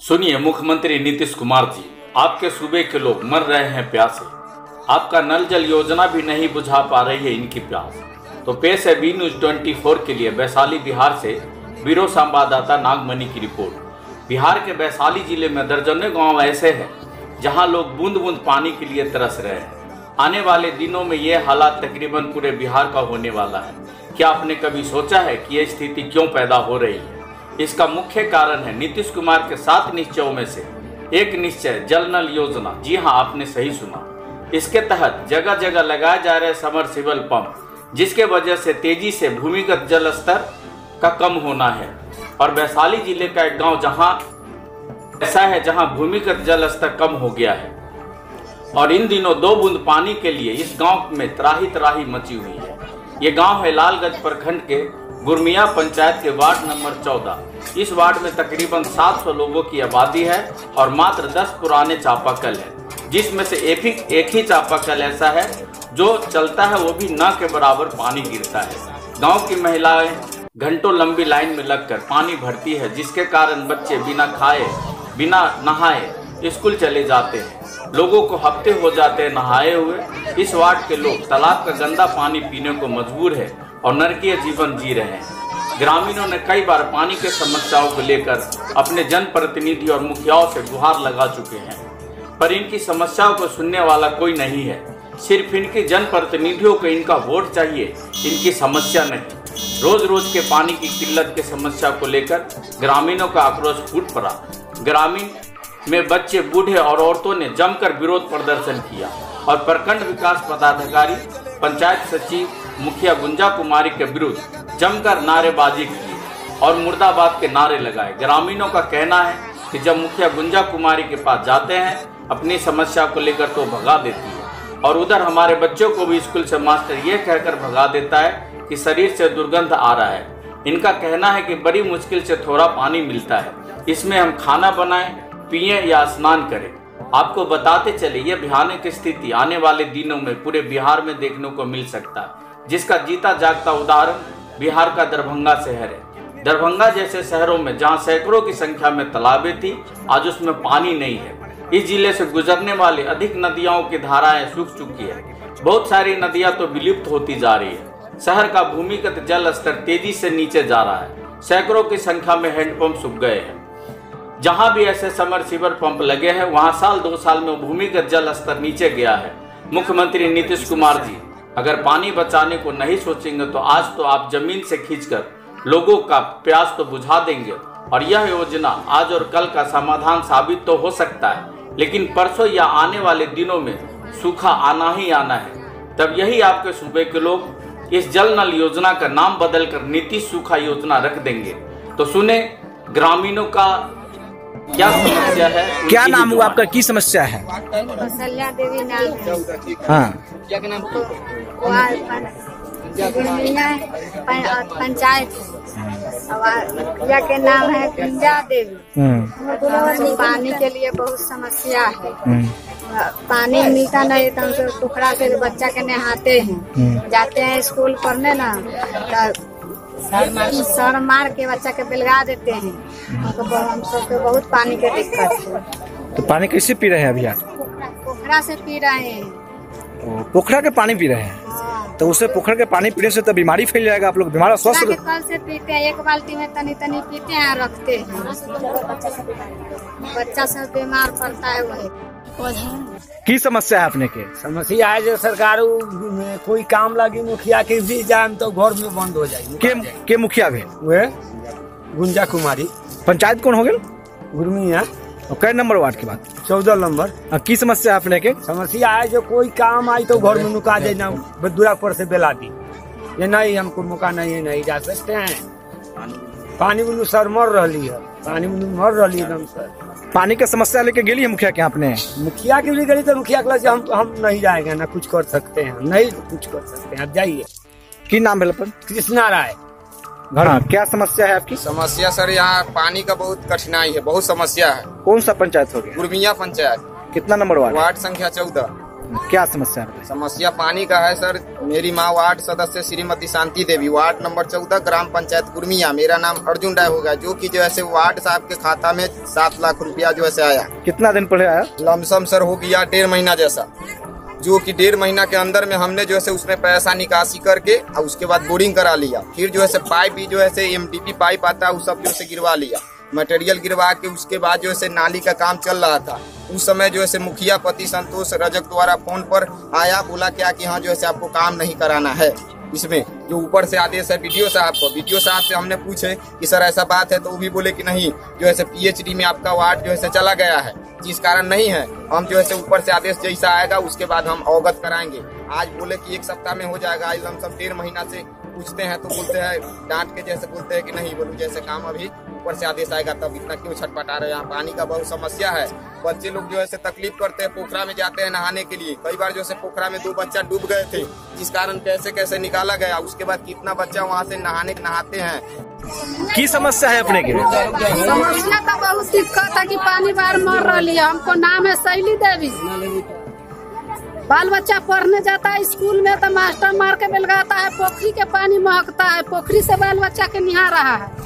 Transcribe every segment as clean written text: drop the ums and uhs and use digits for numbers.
सुनिए मुख्यमंत्री नीतीश कुमार जी, आपके सूबे के लोग मर रहे हैं प्यासे। आपका नल जल योजना भी नहीं बुझा पा रही है इनकी प्यास। तो पेश है बी न्यूज 24 के लिए वैशाली बिहार से ब्यूरो संवाददाता नागमणि की रिपोर्ट। बिहार के वैशाली जिले में दर्जनों गांव ऐसे हैं जहां लोग बूंद बूंद पानी के लिए तरस रहे हैं। आने वाले दिनों में ये हालात तकरीबन पूरे बिहार का होने वाला है। क्या आपने कभी सोचा है कि यह स्थिति क्यों पैदा हो रही है? इसका मुख्य कारण है नीतीश कुमार के 7 निश्चयों में से एक निश्चय जल नल योजना। जी हां, आपने सही सुना। इसके तहत जगह जगह लगाए जा रहे समरसिबल पंप, जिसके वजह से तेजी से भूमिगत जल स्तर का कम होना है। और वैशाली जिले का एक गांव जहां ऐसा है जहां भूमिगत जल स्तर कम हो गया है और इन दिनों 2 बूंद पानी के लिए इस गांव में त्राही त्राही मची हुई है। ये गांव है लालगंज प्रखंड के गुरमिया पंचायत के वार्ड नंबर 14। इस वार्ड में तकरीबन 700 लोगों की आबादी है और मात्र 10 पुराने चापाकल है, जिसमें से एक ही चापाकल ऐसा है जो चलता है, वो भी न के बराबर पानी गिरता है। गांव की महिलाएं घंटों लंबी लाइन में लगकर पानी भरती है, जिसके कारण बच्चे बिना खाए बिना नहाए स्कूल चले जाते हैं। लोगों को हफ्ते हो जाते हैं नहाए हुए। इस वार्ड के लोग तालाब का गंदा पानी पीने को मजबूर है और नरकीय जीवन जी रहे हैं। ग्रामीणों ने कई बार पानी के समस्याओं को लेकर अपने जनप्रतिनिधि और मुखियाओं से गुहार लगा चुके हैं, पर इनकी समस्याओं को सुनने वाला कोई नहीं है। सिर्फ इनके जनप्रतिनिधियों को इनका वोट चाहिए, इनकी समस्या नहीं। रोज रोज के पानी की किल्लत की समस्या को लेकर ग्रामीणों का आक्रोश फूट पड़ा। ग्रामीण में बच्चे, बूढ़े और औरतों ने जमकर विरोध प्रदर्शन किया और प्रखंड विकास पदाधिकारी, पंचायत सचिव, मुखिया गुंजा कुमारी के विरुद्ध जमकर नारेबाजी की और मुर्दाबाद के नारे लगाए। ग्रामीणों का कहना है कि जब मुखिया गुंजा कुमारी के पास जाते हैं अपनी समस्या को लेकर तो भगा देती है, और उधर हमारे बच्चों को भी स्कूल से मास्टर ये कहकर भगा देता है कि शरीर से दुर्गंध आ रहा है। इनका कहना है कि बड़ी मुश्किल से थोड़ा पानी मिलता है, इसमें हम खाना बनाएं, पिए या स्नान करें। आपको बताते चले, यह भयानक स्थिति आने वाले दिनों में पूरे बिहार में देखने को मिल सकता है, जिसका जीता जागता उदाहरण बिहार का दरभंगा शहर है। दरभंगा जैसे शहरों में जहां सैकड़ों की संख्या में तालाबें थी, आज उसमें पानी नहीं है। इस जिले से गुजरने वाली अधिक नदियों की धाराएं सूख चुकी है। बहुत सारी नदियां तो विलुप्त होती जा रही है। शहर का भूमिगत जल स्तर तेजी से नीचे जा रहा है। सैकड़ों की संख्या में हैंडपंप सूख गए हैं। जहां भी ऐसे समरसिबल पंप लगे हैं, वहां साल 2 साल में भूमिगत जल स्तर नीचे गया है। मुख्यमंत्री नीतीश कुमार जी अगर पानी बचाने को नहीं सोचेंगे तो आज तो आप जमीन से खींचकर लोगों का प्यास तो बुझा देंगे, और यह योजना आज और कल का समाधान साबित तो हो सकता है, लेकिन परसों या आने वाले दिनों में सूखा आना ही आना है। तब यही आपके सूबे के लोग इस जल नल योजना का नाम बदलकर नीतीश सूखा योजना रख देंगे। तो सुने ग्रामीणों का क्या समस्या है। क्या नाम हुआ आपका? की समस्या है? कौशल्या देवी नाम है। हाँ, पंचायत मुखिया के नाम है गुंजा देवी। पानी के लिए बहुत समस्या है। पानी मिलता नहीं तो हम पोखरा से बच्चा के नहाते हैं, जाते हैं स्कूल पढ़ने ना, सर मार के बच्चा के बिलगा देते हैं। हम सबको बहुत पानी के दिक्कत है। तो पानी कैसे पी रहे हैं अभी? आज पोखरा से पी रहे हैं। पोखरा के पानी पी रहे हैं? हाँ। तो उससे पोखरा के पानी पीने से तो बीमारी फैल जाएगा। आप लोग बीमार स्वस्थ कल से पीते हैं, एक बाल्टी में तनी तनी पीते हैं, रखते हैं। बच्चा सब बीमार पड़ता है। वही की समस्या है अपने के? समस्या है जो सरकार में कोई काम लगी, मुखिया के भी जान तो घर में बंद हो जाएगी। के मुखिया भी वे गुंजा कुमारी। पंचायत कौन हो गए? गुरमिया। कै नंबर वार्ड की बात? 14 नंबर। की समस्या है अपने के? समस्या है जो कोई काम आई तो घर में नुका देना, दूरा पर से बेला दी। ये नहीं, हमको मौका नहीं जा सकते हैं। पानी में सर मर रही है, पानी में मर रही है एकदम सर। पानी का समस्या लेके गेली है मुखिया के? आपने मुखिया के लिए गई तो मुखिया के हम नहीं जाएंगे, ना कुछ कर सकते हैं, नहीं कुछ कर सकते हैं। आप जाइए। की नाम है? कृष्णा राय। हाँ, क्या समस्या है आपकी? समस्या सर यहाँ पानी का बहुत कठिनाई है, बहुत समस्या है। कौन सा पंचायत हो गया? गुरमिया पंचायत। कितना नंबर वार्ड? वार्ड संख्या 14। क्या समस्या है? समस्या पानी का है सर। मेरी माँ वार्ड सदस्य श्रीमती शांति देवी, वार्ड नंबर 14, ग्राम पंचायत गुरमिया। मेरा नाम अर्जुन राय होगा, जो कि जो है वार्ड साहब के खाता में 7 लाख रुपया जो है आया। कितना दिन पहले आया? लमसम सर हो गया 1.5 महीना जैसा, जो कि 1.5 महीना के अंदर में हमने जो है उसमें पैसा निकासी करके और उसके बाद बोरिंग करा लिया। फिर जो है पाइप भी जो है MDP पाइप आता है, उस सब जो है गिरवा लिया, मटेरियल गिरवा के उसके बाद जो है नाली का काम चल रहा था। उस समय जो है मुखिया पति संतोष रजक द्वारा फोन पर आया, बोला क्या कि हाँ जो है आपको काम नहीं कराना है। इसमें जो ऊपर से आदेश है वीडियो साहब को, वीडियो साहब से हमने पूछे कि सर ऐसा बात है, तो वो भी बोले कि नहीं जो है PhD में आपका वार्ड जो है चला गया है, जिस कारण नहीं है। हम जो है ऊपर से आदेश जैसा आएगा उसके बाद हम अवगत कराएंगे। आज बोले कि 1 सप्ताह में हो जाएगा, आज लमसम 1.5 महीना से पूछते हैं तो बोलते हैं, डांट के जैसे बोलते हैं कि नहीं बोलूं जैसे काम अभी ऊपर से आदेश आएगा तब। इतना क्यों छटपटा रहे हैं? यहाँ पानी का बहुत समस्या है। बच्चे लोग जो है तकलीफ करते हैं, पोखरा में जाते हैं नहाने के लिए। कई बार जो है पोखरा में 2 बच्चा डूब गए थे, जिस कारण कैसे कैसे निकाला गया। उसके बाद कितना बच्चा वहाँ से नहाते हैं। की समस्या है अपने के? समस्या तो बहुत दिक्कत है कि पानी बाहर मर रही है। हमको नाम है शैली देवी। बाल बच्चा पढ़ने जाता है स्कूल में तो मास्टर मार के बेलगाता है, पोखरी के पानी महकता है, पोखरी से बाल बच्चा के निहा रहा है।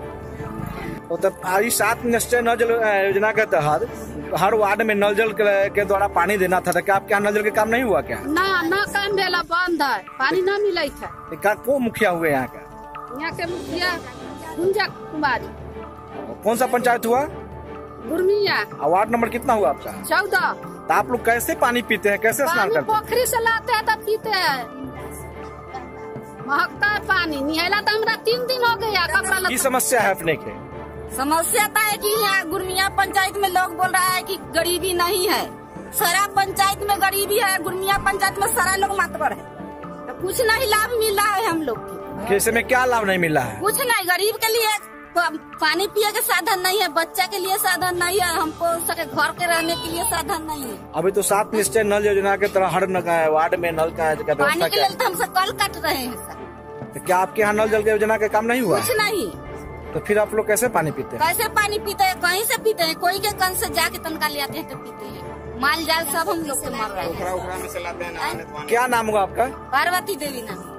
तो 7 निश्चय नल जल योजना के तहत हर वार्ड में नल जल के द्वारा पानी देना था, क्या आपके यहाँ नल जल के काम नहीं हुआ क्या? ना काम भेला, बंद है, पानी न मिले था। को मुखिया हुए यहाँ का? यहाँ के मुखिया गुंजा कुमारी। कौन सा पंचायत हुआ? गुरमिया। वार्ड नंबर कितना हुआ आपका? 14। तो आप लोग कैसे पानी पीते हैं, कैसे स्नान करते हैं? पोखरी से लाते हैं तब पीते हैं, महकता है पानी। निहला तो हमारा 3 दिन हो गया। कपड़ा की समस्या है अपने के? समस्या तो है कि यहाँ गुरमिया पंचायत में लोग बोल रहा है कि गरीबी नहीं है। सारा पंचायत में गरीबी है, गुरमिया पंचायत में सारा लोग मतबर है, तो कुछ नहीं लाभ मिल रहा है हम लोग को। कैसे में क्या लाभ नहीं मिल रहा है? कुछ नहीं, गरीब के लिए पानी पिए के साधन नहीं है, बच्चा के लिए साधन नहीं है, हमको सके घर के रहने के लिए साधन नहीं है। अभी तो 7 निश्चय नल योजना के तरह हर वार्ड में नल का पानी के लिए तो हमसे कल कट रहे हैं सर। तो क्या आपके यहाँ नल जल योजना का काम नहीं हुआ? कुछ नहीं। तो फिर आप लोग कैसे पानी पीते हैं? कैसे पानी पीते हैं? कहीं से पीते हैं, कोई के कन से जाके तनका ले आते हैं तो पीते हैं। माल जाल सब हम लोग के मर रहे हैं। पोखरा में से लाते हैं नहाने। क्या नाम हुआ आपका? पार्वती देवी नाम।